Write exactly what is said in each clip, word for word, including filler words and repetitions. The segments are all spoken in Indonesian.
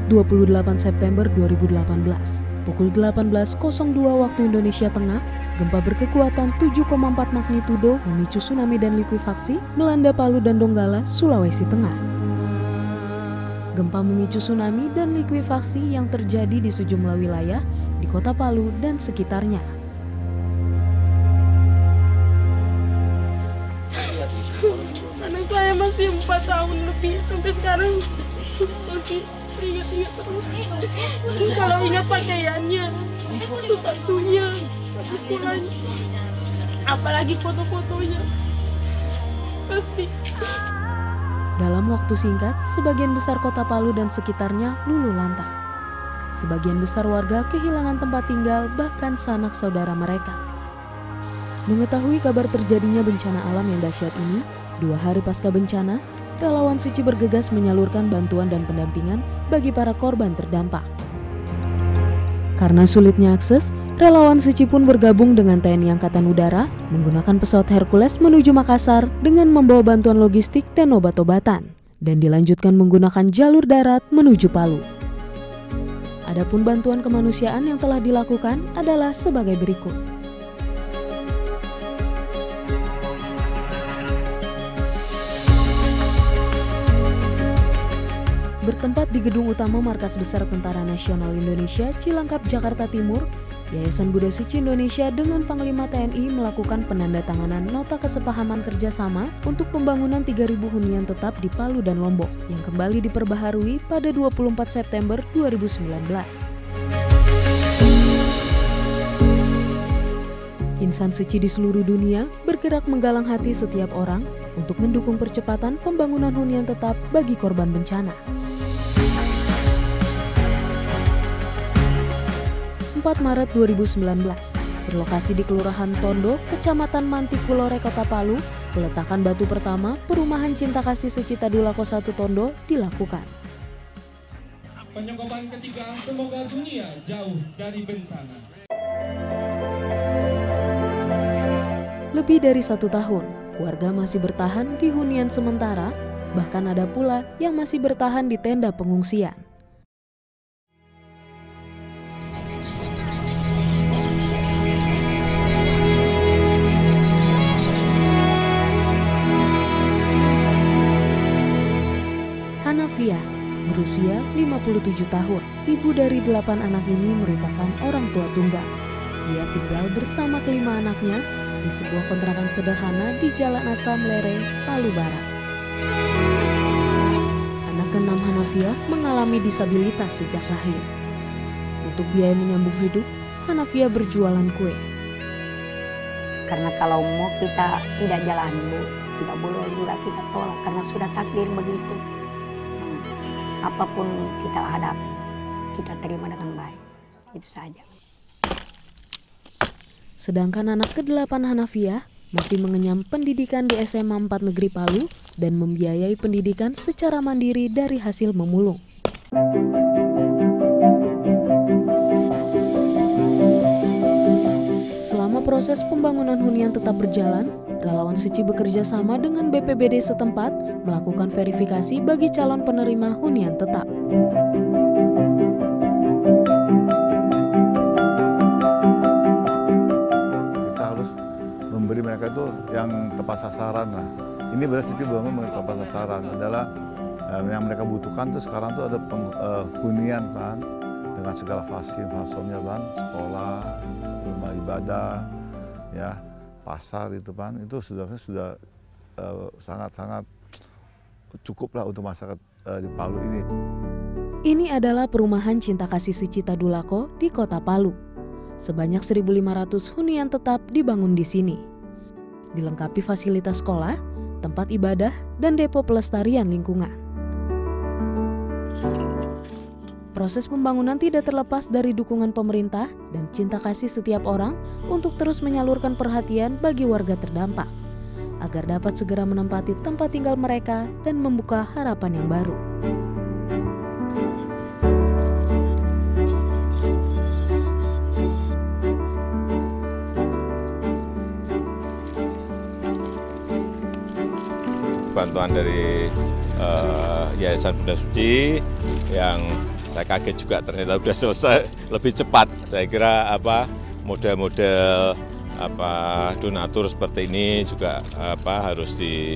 dua puluh delapan September dua ribu delapan belas, pukul delapan belas nol dua waktu Indonesia Tengah, gempa berkekuatan tujuh koma empat magnitudo memicu tsunami dan likuifaksi melanda Palu dan Donggala, Sulawesi Tengah. Gempa memicu tsunami dan likuifaksi yang terjadi di sejumlah wilayah di kota Palu dan sekitarnya. Anak saya masih empat tahun lebih, sampai sekarang masih ingat-ingat terus. Terus kalau ingat pakaiannya, kartunya, sekolahnya, apalagi foto-fotonya, pasti. Dalam waktu singkat, sebagian besar kota Palu dan sekitarnya luluh lantah. Sebagian besar warga kehilangan tempat tinggal, bahkan sanak saudara mereka. Mengetahui kabar terjadinya bencana alam yang dahsyat ini, dua hari pasca bencana, relawan Sici bergegas menyalurkan bantuan dan pendampingan bagi para korban terdampak. Karena sulitnya akses, relawan Sici pun bergabung dengan T N I Angkatan Udara menggunakan pesawat Hercules menuju Makassar dengan membawa bantuan logistik dan obat-obatan, dan dilanjutkan menggunakan jalur darat menuju Palu. Adapun bantuan kemanusiaan yang telah dilakukan adalah sebagai berikut. Bertempat di gedung utama Markas Besar Tentara Nasional Indonesia, Cilangkap, Jakarta Timur, Yayasan Buddha Sici Indonesia dengan Panglima T N I melakukan penandatanganan nota kesepahaman kerjasama untuk pembangunan tiga ribu hunian tetap di Palu dan Lombok yang kembali diperbaharui pada dua puluh empat September dua ribu sembilan belas. Insan Sici di seluruh dunia bergerak menggalang hati setiap orang untuk mendukung percepatan pembangunan hunian tetap bagi korban bencana. empat Maret dua ribu sembilan belas, berlokasi di Kelurahan Tondo, Kecamatan Mantikulore, Kota Palu, peletakan batu pertama perumahan Cinta Kasih Sici Tadulako satu Tondo dilakukan. Penyemprotan ketiga, semoga dunia jauh dari bencana. Lebih dari satu tahun, warga masih bertahan di hunian sementara, bahkan ada pula yang masih bertahan di tenda pengungsian. Hanafia, berusia lima puluh tujuh tahun, ibu dari delapan anak ini merupakan orang tua tunggal. Ia tinggal bersama kelima anaknya di sebuah kontrakan sederhana di Jalan Asam Lere, Palu Barat. Anak keenam Hanafia mengalami disabilitas sejak lahir. Untuk biaya menyambung hidup, Hanafia berjualan kue. Karena kalau mau kita tidak jalan, Bu, tidak boleh juga kita tolak karena sudah takdir begitu. Apapun kita hadapi, kita terima dengan baik. Itu saja. Sedangkan anak kedelapan Hanafia masih mengenyam pendidikan di S M A empat Negeri Palu dan membiayai pendidikan secara mandiri dari hasil memulung. Selama proses pembangunan hunian tetap berjalan, relawan Sici bekerja sama dengan B P B D setempat melakukan verifikasi bagi calon penerima hunian tetap. Kita harus memberi mereka itu yang tepat sasaran lah. Ini berarti Sici bangun mereka tepat sasaran adalah eh, yang mereka butuhkan tuh sekarang tuh ada peng, eh, hunian kan dengan segala fasilitasnya kan, sekolah, rumah ibadah, ya. Pasar itu kan, itu sudah sudah sangat-sangat uh, cukup lah untuk masyarakat uh, di Palu ini. Ini adalah perumahan Cinta Kasih Sici Tadulako di Kota Palu. Sebanyak seribu lima ratus hunian tetap dibangun di sini. Dilengkapi fasilitas sekolah, tempat ibadah, dan depo pelestarian lingkungan. Proses pembangunan tidak terlepas dari dukungan pemerintah dan cinta kasih setiap orang untuk terus menyalurkan perhatian bagi warga terdampak, agar dapat segera menempati tempat tinggal mereka dan membuka harapan yang baru. Bantuan dari uh, Yayasan Buddha Sici yang Saya kaget juga ternyata sudah selesai lebih cepat. Saya kira apa model-model apa donatur seperti ini juga apa harus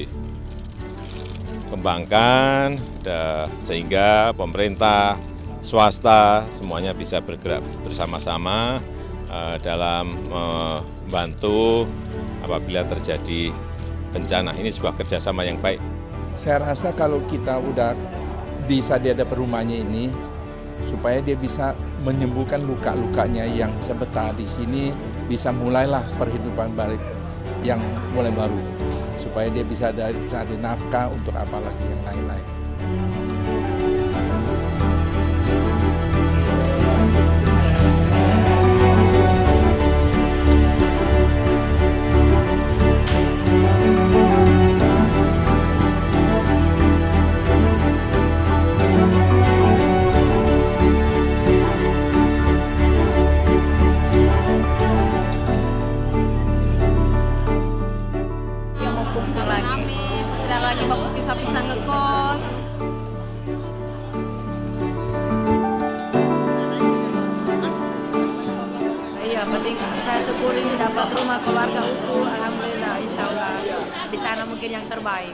dikembangkan sehingga pemerintah, swasta semuanya bisa bergerak bersama-sama dalam membantu apabila terjadi bencana. Ini sebuah kerjasama yang baik. Saya rasa kalau kita udah bisa dia ada rumahnya ini, supaya dia bisa menyembuhkan luka-lukanya yang sebentar di sini, bisa mulailah perhidupan baru yang mulai baru, supaya dia bisa ada cari nafkah untuk apa lagi yang lain-lain. Tidak lagi baku pisah-pisah ngekos. Iya, penting saya syukuri dapat rumah keluarga utuh. Alhamdulillah, insya Allah di sana mungkin yang terbaik.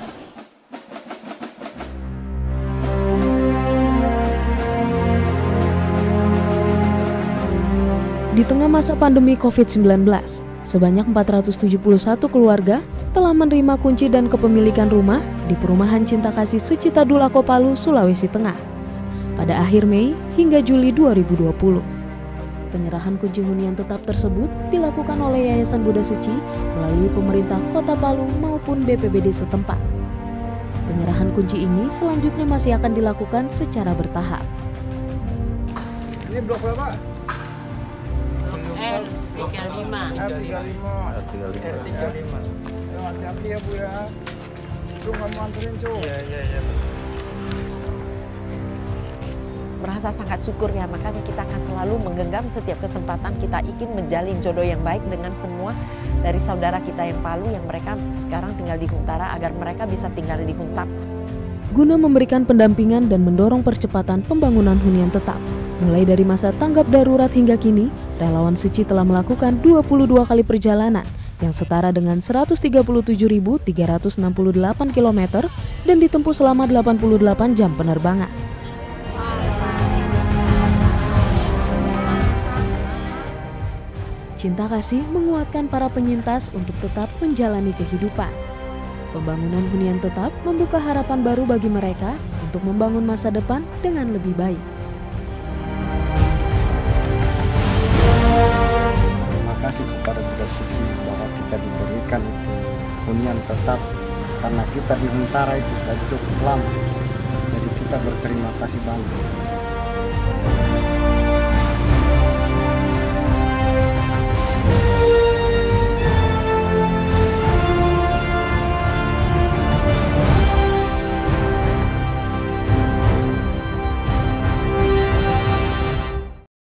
Di tengah masa pandemi covid sembilan belas, sebanyak empat ratus tujuh puluh satu keluarga telah menerima kunci dan kepemilikan rumah di Perumahan Cinta Kasih Secitadul Ako Palu, Sulawesi Tengah pada akhir Mei hingga Juli dua ribu dua puluh. Penyerahan kunci hunian tetap tersebut dilakukan oleh Yayasan Buddha Suci melalui pemerintah Kota Palu maupun B P B D setempat. Penyerahan kunci ini selanjutnya masih akan dilakukan secara bertahap. Ini blok berapa? R tiga puluh lima. R tiga puluh lima. R tiga puluh lima. Hati-hati ya Bu ya. Cung kamu anterin Cung. Iya iya iya. Merasa sangat syukur ya, makanya kita akan selalu menggenggam setiap kesempatan kita ingin menjalin jodoh yang baik dengan semua dari saudara kita yang Palu yang mereka sekarang tinggal di Huntara agar mereka bisa tinggal di Huntap. Guna memberikan pendampingan dan mendorong percepatan pembangunan hunian tetap. Mulai dari masa tanggap darurat hingga kini, relawan Suci telah melakukan dua puluh dua kali perjalanan yang setara dengan seratus tiga puluh tujuh ribu tiga ratus enam puluh delapan kilometer dan ditempuh selama delapan puluh delapan jam penerbangan. Cinta Kasih menguatkan para penyintas untuk tetap menjalani kehidupan. Pembangunan hunian tetap membuka harapan baru bagi mereka untuk membangun masa depan dengan lebih baik. Terima kasih kepada Buddha Suci bahwa kita diberikan itu hunian tetap karena kita di Huntara itu sudah cukup lama. Jadi kita berterima kasih banyak.